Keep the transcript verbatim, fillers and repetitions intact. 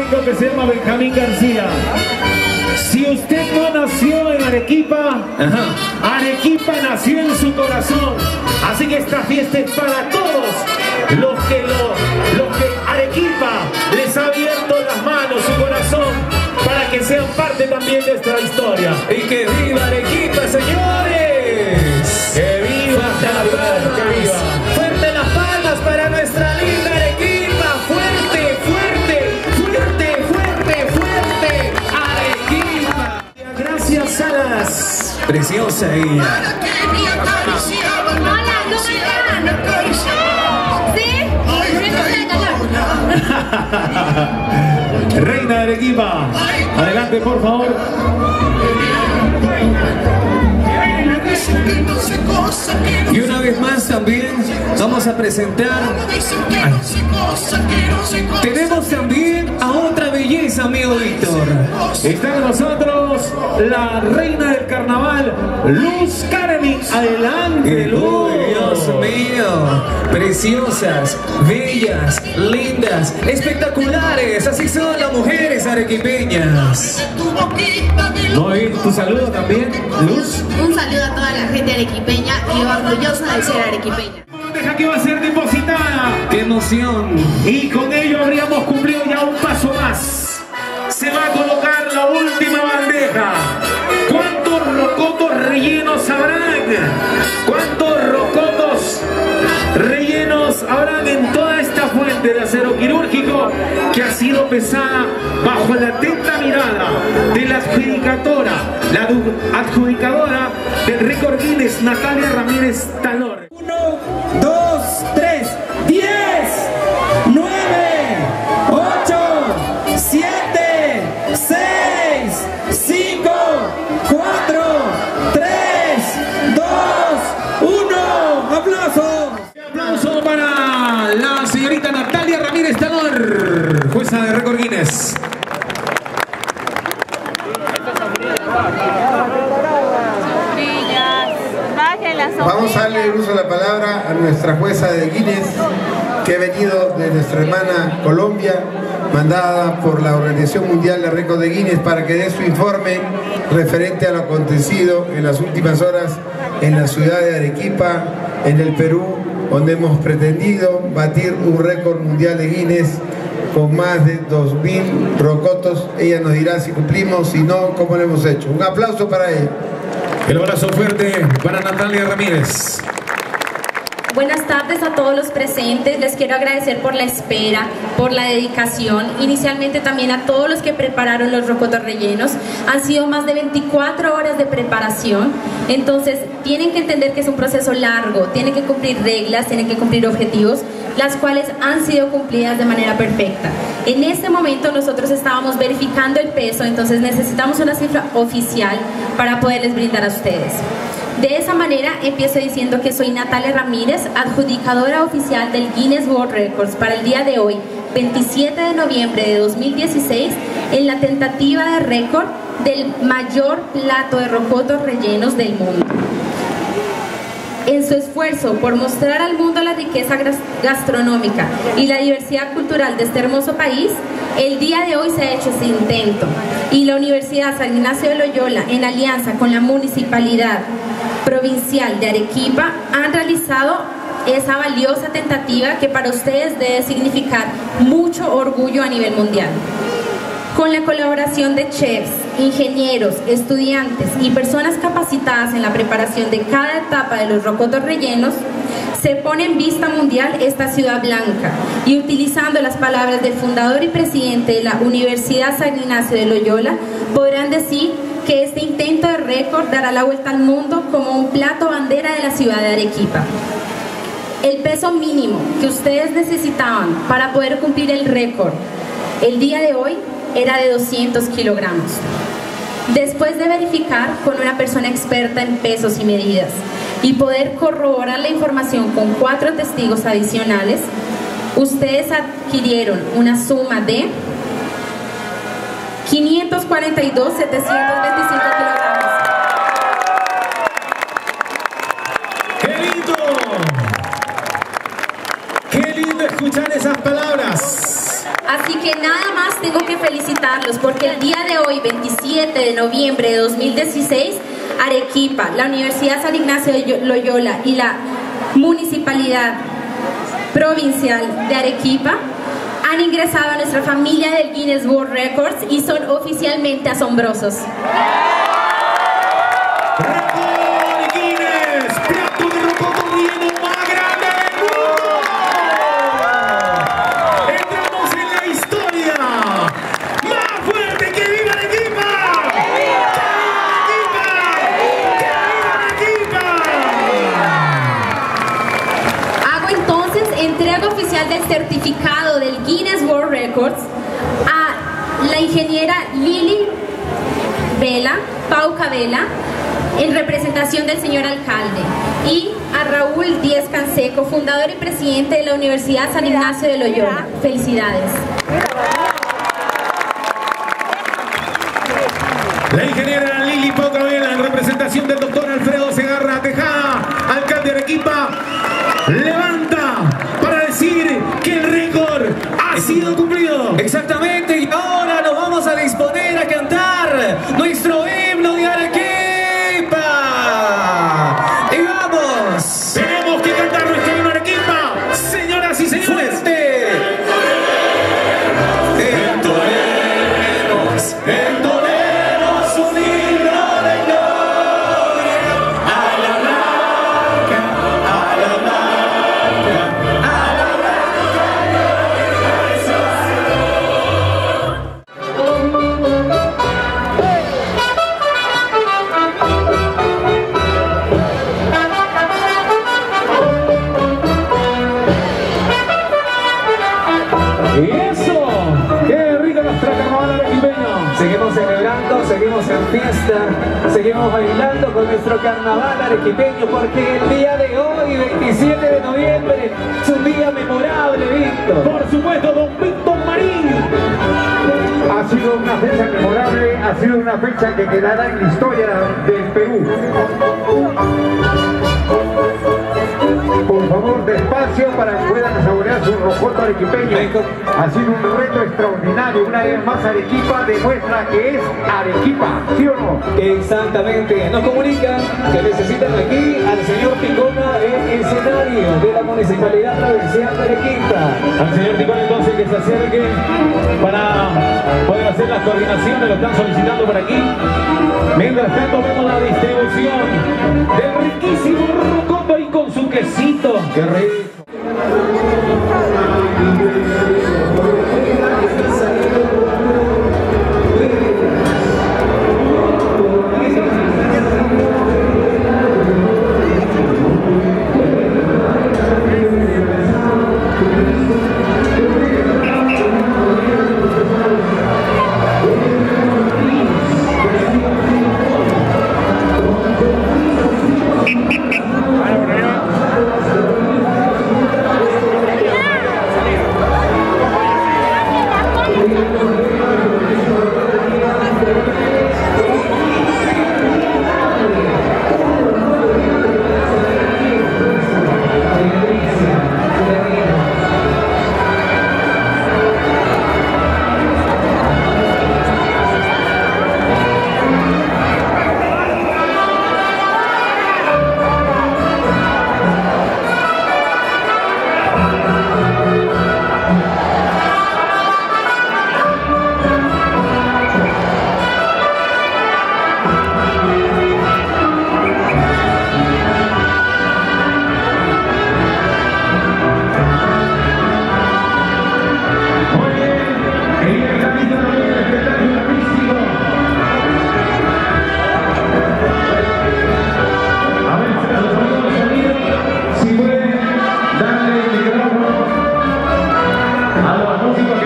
chico que se llama Benjamín García. Si usted no nació en Arequipa, ajá, Arequipa nació en su corazón. Así que esta fiesta es para todos los que, lo, los que Arequipa les ha abierto las manos, su corazón, para que sean parte también de esta historia. Y que viva Arequipa, señores. Que viva, que viva. Fuerte las palmas para nuestra linda Arequipa. Fuerte, fuerte, fuerte, fuerte, fuerte. Arequipa. Gracias, Salas. Preciosa ella. Hola, ¿cómo están? ¿Sí? Reina de Arequipa, adelante por favor. Y una vez más también vamos a presentar. Ay. Tenemos también a otra belleza, amigo Víctor. Está con nosotros la reina del carnaval, Luz Karen. Adelante, Luz. Uy, Dios mío. Preciosas, bellas, lindas, espectaculares. Así son las mujeres arequipeñas. Muy bien, tu saludo también, Luz. Un saludo a toda la gente arequipeña y orgullosa de ser arequipeña. Deja que va a ser depositada. ¡Qué emoción! Y con ello habríamos cumplido ya un paso más. Se va a colocar la última bandeja. ¿Cuántos rocotos rellenos habrán? ¿Cuántos rocotos rellenos habrán en toda esta fuente de acero quirúrgico que ha sido pesada bajo la atenta mirada de la adjudicadora, la adjudicadora del récord Guinness, Natalia Ramírez Talor? Uno, dos, tres, diez, nueve, ocho, siete, seis, cinco, cuatro, tres, dos, uno. ¡Aplausos! Aplauso para la señorita Natalia Ramírez Talor, jueza de récord Guinness. Vamos a darle el uso de la palabra a nuestra jueza de Guinness, que ha venido de nuestra hermana Colombia, mandada por la Organización Mundial de Récord de Guinness para que dé su informe referente a lo acontecido en las últimas horas en la ciudad de Arequipa, en el Perú, donde hemos pretendido batir un récord mundial de Guinness con más de dos mil rocotos. Ella nos dirá si cumplimos, si no, cómo lo hemos hecho. Un aplauso para ella. El abrazo fuerte para Natalia Ramírez. Buenas tardes a todos los presentes, les quiero agradecer por la espera, por la dedicación, inicialmente también a todos los que prepararon los rocotos rellenos. Han sido más de veinticuatro horas de preparación, entonces tienen que entender que es un proceso largo, tienen que cumplir reglas, tienen que cumplir objetivos, las cuales han sido cumplidas de manera perfecta. En este momento nosotros estábamos verificando el peso, entonces necesitamos una cifra oficial para poderles brindar a ustedes. De esa manera empiezo diciendo que soy Natalia Ramírez, adjudicadora oficial del Guinness World Records para el día de hoy, veintisiete de noviembre de dos mil dieciséis, en la tentativa de récord del mayor plato de rocotos rellenos del mundo. En su esfuerzo por mostrar al mundo la riqueza gastronómica y la diversidad cultural de este hermoso país, el día de hoy se ha hecho ese intento y la Universidad San Ignacio de Loyola, en alianza con la Municipalidad Provincial de Arequipa, han realizado esa valiosa tentativa que para ustedes debe significar mucho orgullo a nivel mundial. Con la colaboración de chefs, ingenieros, estudiantes y personas capacitadas en la preparación de cada etapa de los rocotos rellenos, se pone en vista mundial esta ciudad blanca y utilizando las palabras del fundador y presidente de la Universidad San Ignacio de Loyola, podrán decir que este intento de récord dará la vuelta al mundo como un plato bandera de la ciudad de Arequipa. El peso mínimo que ustedes necesitaban para poder cumplir el récord el día de hoy era de doscientos kilogramos. Después de verificar con una persona experta en pesos y medidas y poder corroborar la información con cuatro testigos adicionales, ustedes adquirieron una suma de quinientos cuarenta y dos mil setecientos veinticinco kilogramos. ¡Qué lindo! ¡Qué lindo escuchar esas palabras! Así que nada más tengo que felicitarlos porque el día de hoy, veintisiete de noviembre de dos mil dieciséis, Arequipa, la Universidad San Ignacio de Loyola y la Municipalidad Provincial de Arequipa han ingresado a nuestra familia del Guinness World Records y son oficialmente asombrosos. ¡Récord Guinness! ¡Plato de rocoto relleno más grande del mundo! ¡Entramos en la historia! ¡Más fuerte que viva Arequipa! ¡Que viva Arequipa! ¡Que viva Arequipa! Hago entonces entrega oficial del certificado del Guinness World Records a la ingeniera Lili Vela, Pauca Vela, en representación del señor alcalde, y a Raúl Díez Canseco, fundador y presidente de la Universidad San Ignacio de Loyola. Felicidades. La ingeniera Lili Pauca Vela, en representación del doctor Alfredo Segarra Tejada, alcalde de Arequipa, levanta para decir que el récord ha sido cumplido. Exactamente, y ahora nos vamos a disponer a cantar nuestro himno de Arequipa. ¡Y vamos! Tenemos que cantar nuestro himno de Arequipa, señoras y señores. ¡Fuerte! Entonemos, entonemos un himno de gloria a la blanca, a la blanca, a la blanca Y eso, qué rico nuestro carnaval arequipeño. Seguimos celebrando, seguimos en fiesta, seguimos bailando con nuestro carnaval arequipeño, porque el día de hoy, veintisiete de noviembre, es un día memorable, Víctor. Por supuesto, don Víctor Marín. Ha sido una fecha memorable, ha sido una fecha que quedará en la historia del Perú. Por favor, despacio para que puedan saborear su rocoto arequipeño. Ha sido un reto extraordinario. Una vez más, Arequipa demuestra que es Arequipa, ¿sí o no? Exactamente, nos comunican que necesitan aquí al señor Picona en escenario de la Municipalidad Provincial de Arequipa. Al señor Ticón entonces que se acerque para poder hacer las coordinaciones, lo están solicitando por aquí. Mientras tanto vemos la distribución del riquísimo rocoto y con su quesito. ¡Qué rico! Si pueden darle el micrófono a los músicos que